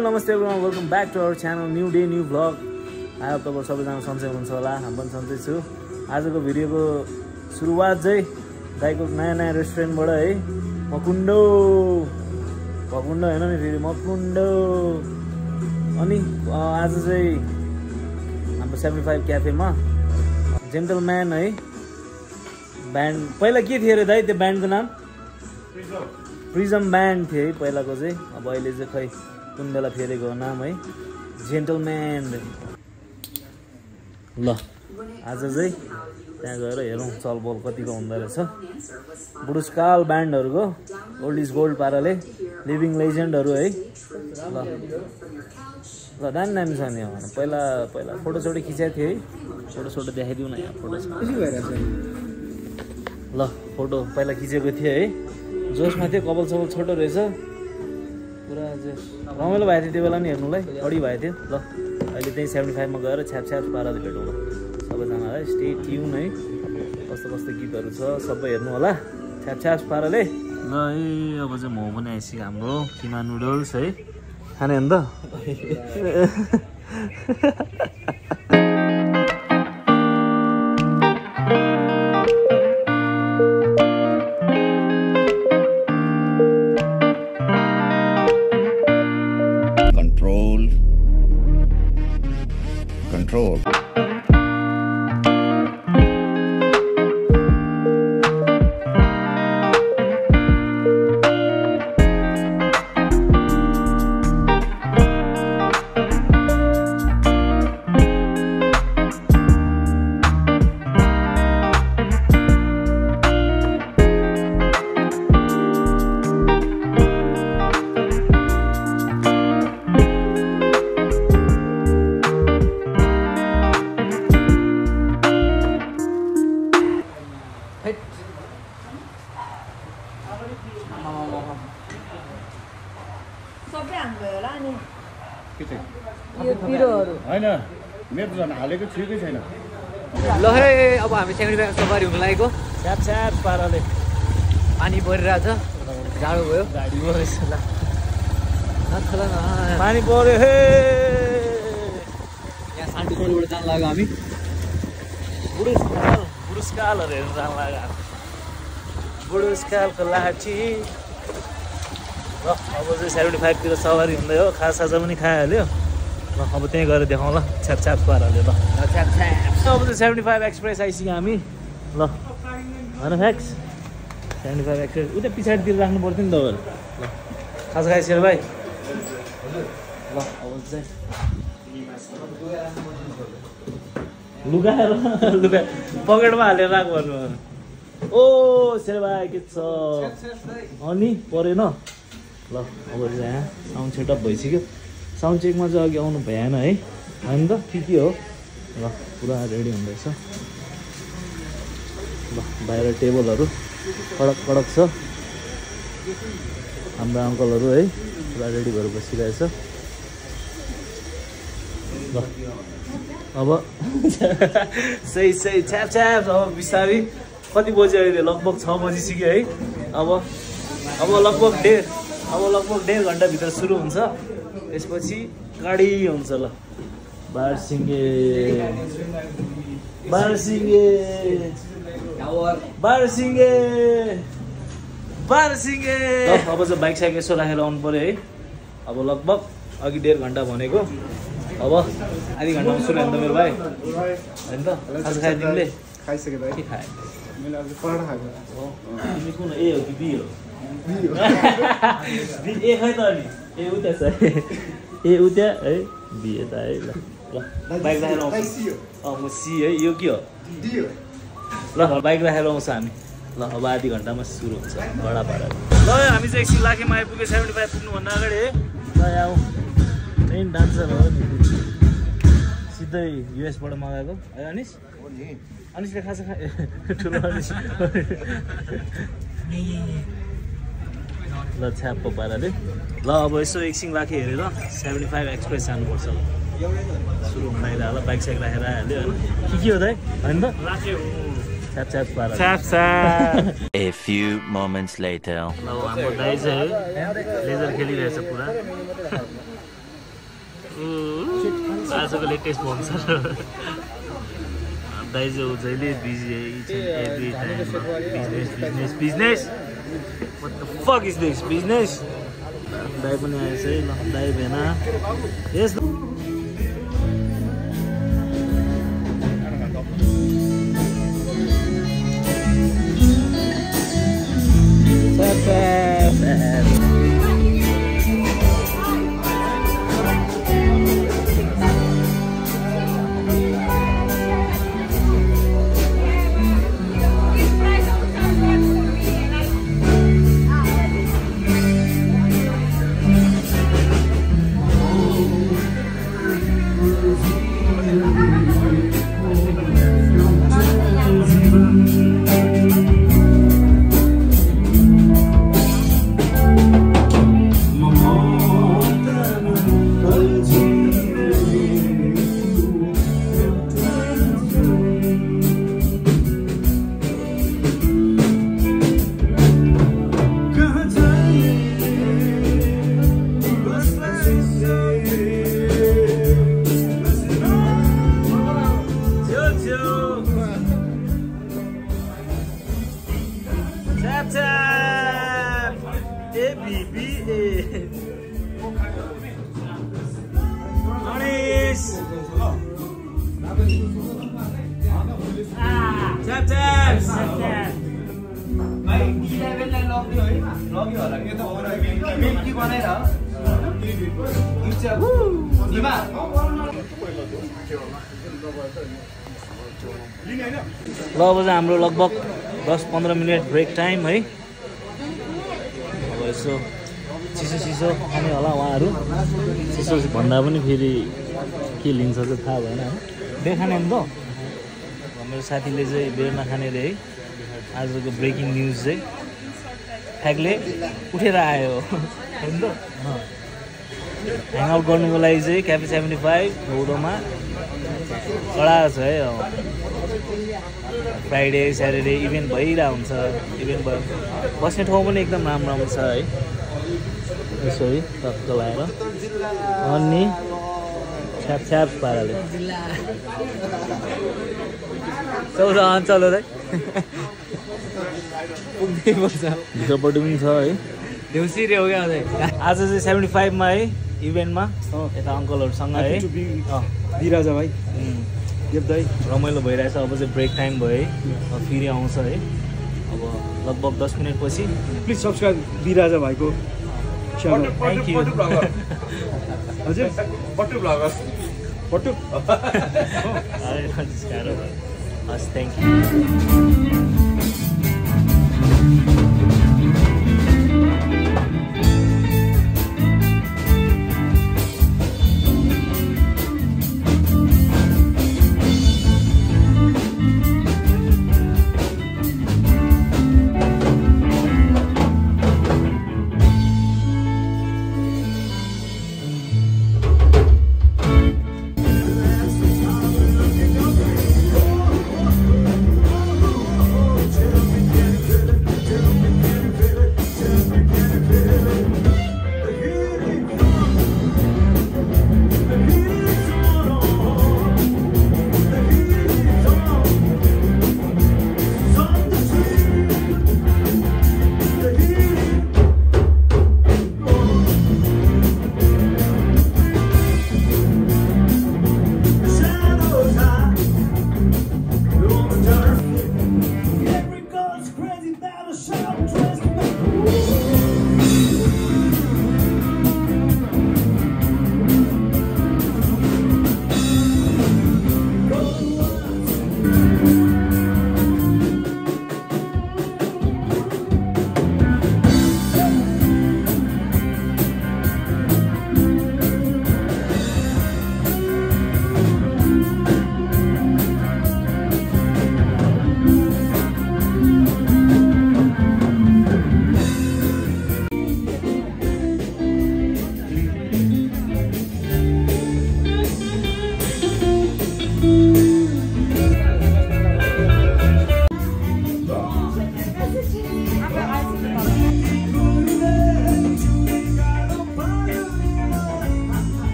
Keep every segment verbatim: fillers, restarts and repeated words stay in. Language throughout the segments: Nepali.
नमस्ते everyone, welcome back to our channel, new day new vlog. आयो तपाईहरु सबैजना सन्चै हुनुहुन्छ होला, हामी पनि सन्चै छु। आजको भिडियोको सुरुवात चाहिँ दाइको नयाँ नयाँ रेस्टुरेन्टबाट है, मकुण्डो मकुण्डो हैन नि फेरि मकुण्डो। अनि आज चाहिँ हाम्रो सेभेन्टी फाइभ क्याफेमा जेन्टलम्यान है ब्यान्ड, पहिला के थियो अरे दाइ त्यो ब्यान्डको नाम? प्रिजम ब्यान्ड थियो है पहिलाको चाहिँ, अब अहिले चाहिँ खै कुन बेला फेरेको नाम है, जेन्टलम्यान। ल आज चाहिँ त्यहाँ गएर हेरौँ चलबल कतिको हुँदो रहेछ। बुढुसकाल ब्यान्डहरूको ओल्ड इज गोल्ड पाराले लिभिङ लेजेन्डहरू है। ल ल दामी दामी छ नि, पहिला पहिला फोटो सोटो खिचेको थियो है, फोटो सोटो देखाइदिउँ न यहाँ फोटो छ। ल फोटो पहिला खिचेको थियो है, जोसमा थियो, कपाल सपाल छोटो रहेछ, पुरा चाहिँ रमाइलो भएको थियो त्यो बेला नि हेर्नुलाई, बढी भएको थियो। ल अहिले त्यही सेभेन्टी फाइभमा गएर छ्याप छ्याप पाराले भेटौँ ल सबैजनालाई। स्टे ट्युन है, कस्तो कस्तो गीतहरू छ सबै हेर्नु होला छ्याप छ्याप पाराले। ल है अब चाहिँ मोमो पनि आइसक्यो हाम्रो, किमा नुडल्स है, खाने हो नि त? Control. Control. ल है अब हामी सेभेन्टी फाइभ सवारी हुन लागेको, छ्याप छ्याप पाराले पानी परिरहेछ, जाडो भयो, गाडी रहेछ। ल नथला न पानी पर्यो हे, यहाँ शान्तिपुरबाट जान लाग्यो हामी। बुढुसकाल बुढुसकालहरू हेर्नु जान लाग्यो, बुढुसकालको लाठी। ल अब चाहिँ सेभेन्टी फाइभतिर सवारी हुँदै हो, खाजासाजा पनि खाइहाल्यो। ल अब त्यहीँ गएर देखाउँ ल छ्याप छ्याप पाराले। ल छ्याप छ्याप अब चाहिँ सेभेन्टी फाइभ एक्सप्रेस आइसक्यो हामी। ल होइन फ्याक्स सेभेन्टी फाइभ एक्सप्रेस उता पछाडितिर राख्नु पर्थ्यो नि तपाईँहरू। ल खाजा खाइसक्यो भाइ। ल अब चाहिँ लुगा लुगा पकेटमा हालेर राख भन्नु। ओ सेर भाइ के छ? अनि परेन। ल अब चाहिँ यहाँ साउन्ड सेटअप भइसक्यो, साउन्ड चेकमा चाहिँ अघि आउनु भएन है, होइन त? के के हो? ल पुरा रेडी हुँदैछ। ल बाहिर टेबलहरू कडक कडक छ, हाम्रो अङ्कलहरू है पुरा रेडी भएर बसिरहेछ। ल अब सही सही छ्याप छ्याप। अब बिस्तारै कति बज्यो अहिले? लगभग छ बजिसक्यो है। अब अब लगभग डेढ अब लगभग डेढ घन्टाभित्र सुरु हुन्छ, त्यसपछि गाडी हुन्छ। ल बारसिङ्गे बारसिङ्गे बारसिङ्गे बारसिङ्गे। अब चाहिँ बाइक साइक यसो राखेर आउनु पऱ्यो है। अब लगभग अघि डेढ घन्टा भनेको, अब आधी घन्टामा सुरु होइन त मेरो भाइ, होइन त? खाजा खायो तिमीले? खाइसकेँ भाइ। के खायो? मैले आज पराठा खाएको। तिमी कुन ए हो कि बी हो? बी ए खै त अनि ए उता छ ए उता है, बी यता है। ल ल बाइक राखेर आउँछ। अँ म सी है, यो के हो? ल बाइक राखेर आउँछ हामी। ल अब आधी घन्टामा सुरु हुन्छ बडा पारा। ल हामी चाहिँ एकछिन लाखेमा आइपुग्यो सेभेन्टी फाइभ पुग्नुभन्दा अगाडि है। ल आऊ मेन डान्सर हो नि, सिधै युएसबाट मगाएको है अनिस? अनिसले खाजा खा ठुलो अनिस। ल छ्यापको पाराले। ल अब यसो एकछिन राखेँ हेरेर सेभेन्टी फाइभ एक्सप्रेस जानुपर्छ। ल सुरु हुन आइरह ल, बाइक साइक राखेर आइहाल्यो होइन? के के हो दाइ? होइन त छ्याप छ्याप पारा छ्याप छ्याप। A few moments later. ल हाम्रो दाइ चाहिँ लेजर खेलिरहेछ पुरा। आजको लेटेस्ट भन्छ दाइ चाहिँ जहिले busy each and every time business business business what the fuck is this business दाइ पनि आएछ है ल दाइ भेना यस ल अब चाहिँ हाम्रो लगभग दस पन्ध्र मिनट ब्रेक टाइम है अब यसो चिसो चिसो खाने होला उहाँहरू चिसो भन्दा पनि फेरि के लिन्छ चाहिँ थाहा भएन है बेर खाने नि त मेरो साथीले चाहिँ बेर नखाने रे है आजको ब्रेकिङ न्युज चाहिँ फ्याक्टले उठेर आयो होइन त ह्याङआउट गर्नुको लागि चाहिँ क्याफे सेभेन्टी फाइभ बौद्धमा कडा छ है फ्राइडे स्याटरडे इभेन्ट भइरहेको हुन्छ इभेन्ट भयो बस्ने ठाउँ पनि एकदम राम्रो राम्रो छ है यसो है टक्क लगाएर अनि छ्याप छ्याप पाराले चौध अञ्चल है पुग्दै पर्छ भित्रपट्टि पनि छ है देउसी रे हो क्या आज चाहिँ सेभेन्टी फाइभमा है इभेन्टमा यता अङ्कलहरूसँग है बिराजा भाइ दाइ रमाइलो भइरहेछ अब चाहिँ ब्रेक टाइम भयो है फेरि आउँछ है अब लगभग दस मिनट पछि प्लिज सब्सक्राइब बिराजा भाइको च्यानल थ्याङ्क यू हजुर पट्टु ब्लगर्स पट्टु हस् थ्याङ्क यू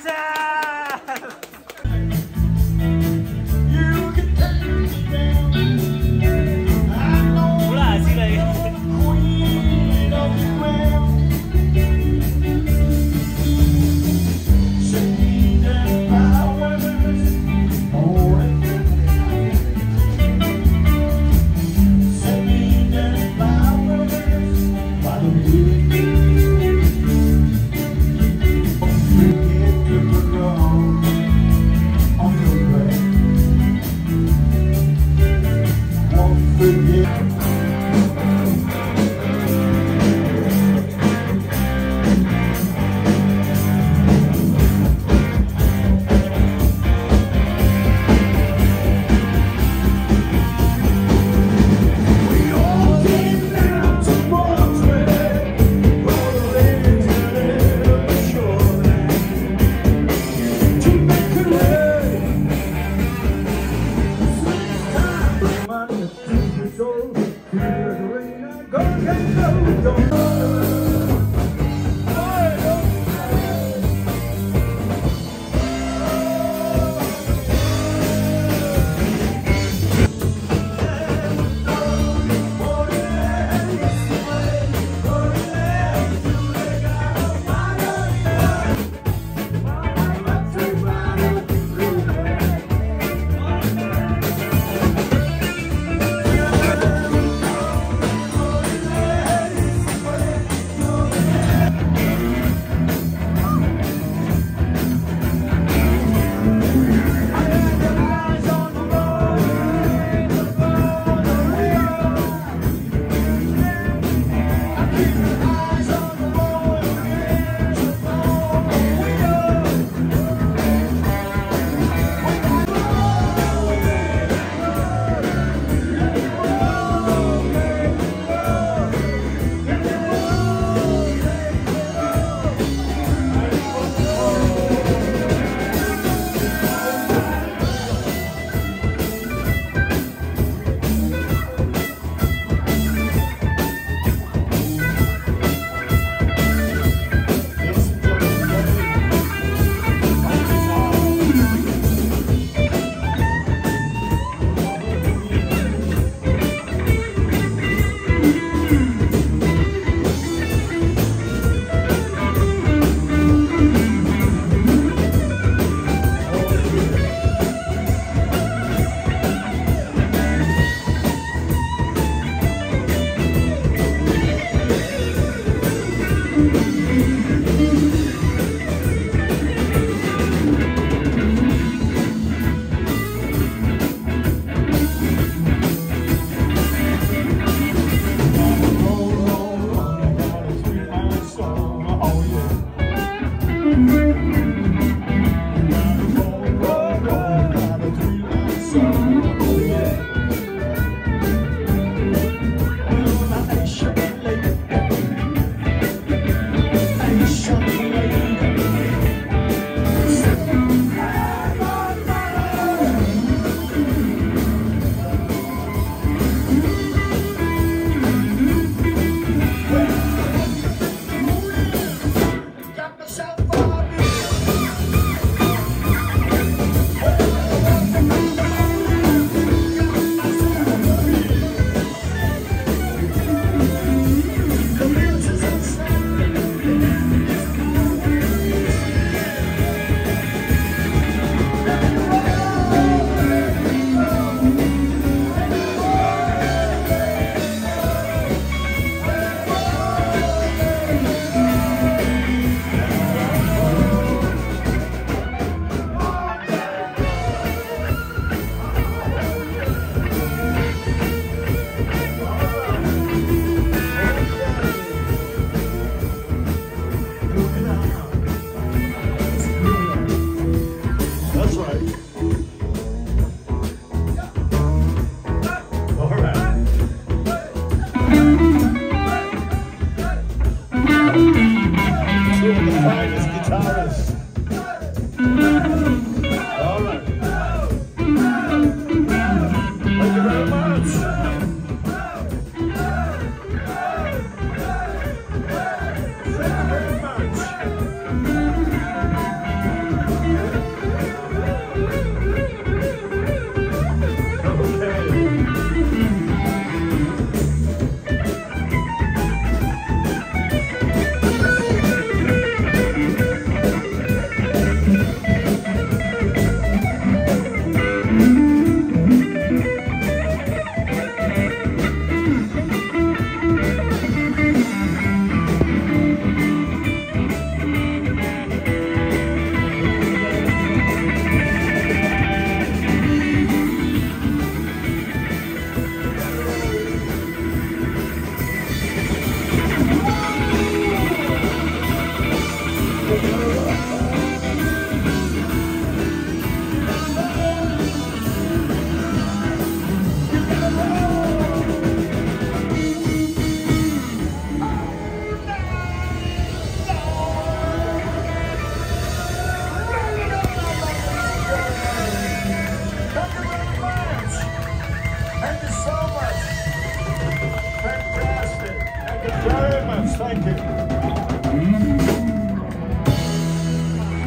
बुढा हाँसिरहेको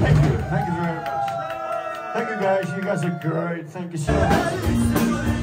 Thank you. Thank you very much. Thank you guys. You guys are great. Thank you so much.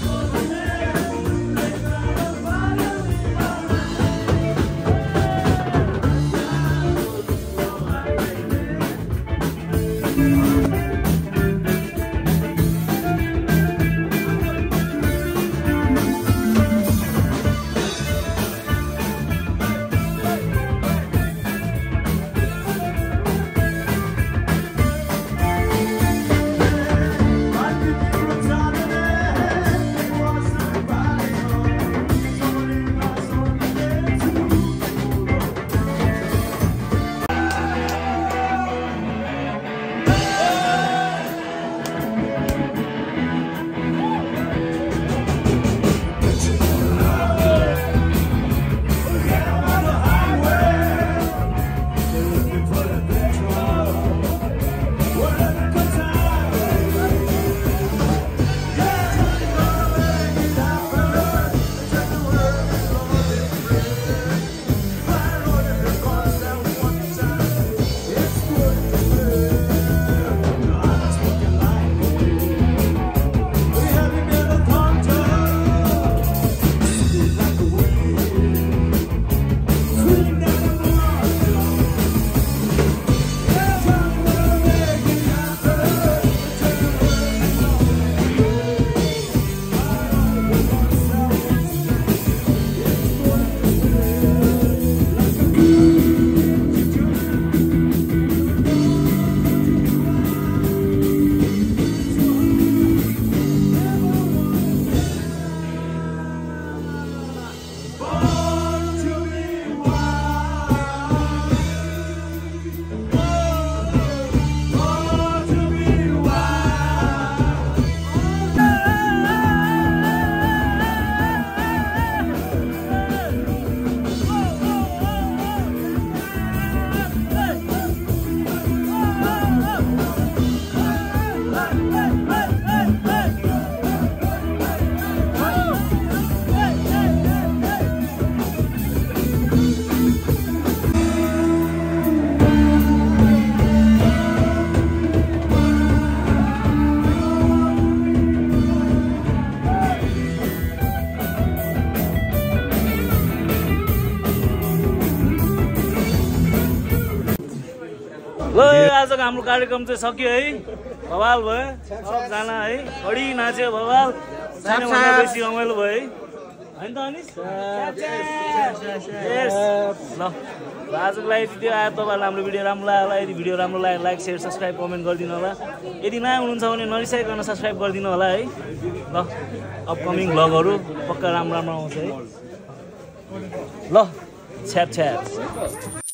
ल आजको हाम्रो कार्यक्रम चाहिँ सक्यो है बवाल भयो सबजना है बढी नाच्यो बवाल सानोभन्दा बेसी रमाइलो भयो है होइन त अनिस ल आजको लागि त्यो आयो तपाईँहरूलाई हाम्रो भिडियो राम्रो लाग्यो होला यदि भिडियो राम्रो लाग्यो लाइक सेयर सब्सक्राइब कमेन्ट गरिदिनु होला यदि नयाँ हुनुहुन्छ भने नरिसाइकन सब्सक्राइब गरिदिनु होला है ल अपकमिङ भ्लगहरू पक्का राम्रो राम्रो आउँछ है ल छ्याप छ्याप